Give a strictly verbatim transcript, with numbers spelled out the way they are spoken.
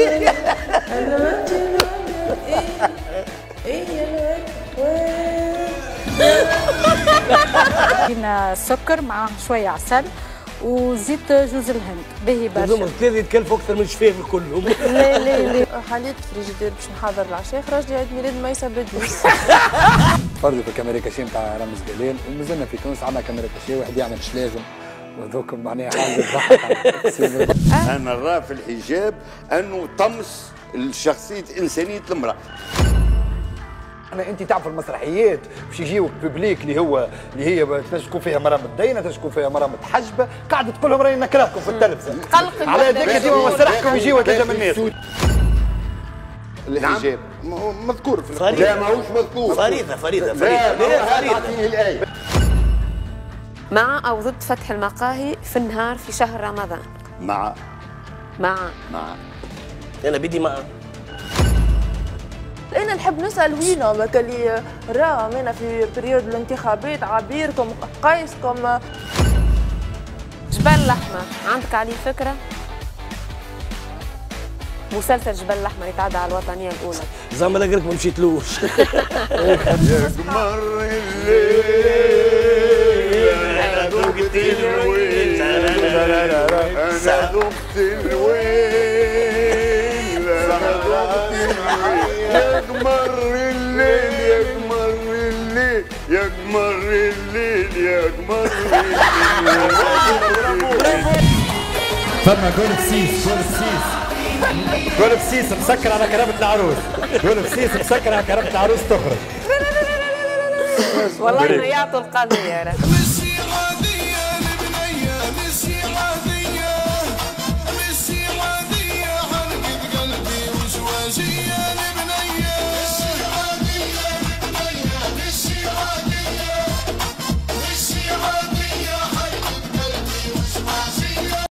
كاين سكر مع شويه عسل وزيت جوز الهند باهي برشا. هذوما ثلاثه يتكلفوا اكثر من الشفاف كلهم. لا لا لا حليت فريجيدير باش نحضر العشاء، خرج لي عيد ميلاد ميسة بدوس. تفرجوا في الكاميرا كاشيه نتاع رامز جلال، ومازلنا في تونس عندنا كاميرا كاشيه واحد يعمل مش لازم، وذوك معناها حاجه تضحك. انا نراه في الحجاب انه طمس شخصيه انسانيه المراه. انا انت تعرف المسرحيات باش يجيوك ببليك اللي هو اللي هي تنجم تكون فيها مراه متدينه، تنجم تكون فيها مراه متحجبه، قاعده تقول لهم راني نكرهكم في التلفزه. على هذاك ديما مسرحكم يجيو ثلاثه من الناس. الحجاب مذكور في فريضة. لا ماهوش مذكور. فريضه فريضه لا فريضه فريضه اعطيني الايه. مع أو ضد فتح المقاهي في النهار في شهر رمضان؟ مع مع مع انا بدي مع. انا نحب نسال وينهم هكا اللي راهم انا في بريود الانتخابات عبيركم قيسكم. جبل الأحمر عندك عليه فكرة؟ مسلسل جبل الأحمر يتعدى على الوطنية الأولى. زعما لا قلت ما مشيتلوش. يا قمر الليل انا ذقت الويل انا ذقت الويل انا ذقت الويل يا قمر الليل يا قمر الليل يا قمر الليل يا قمر الليل. فما جول بسيس جول بسيس جول بسيس مسكر على كرامة العروس. جول بسيس مسكر على كرامة العروس تخرج. والله انه يعطوا القضية.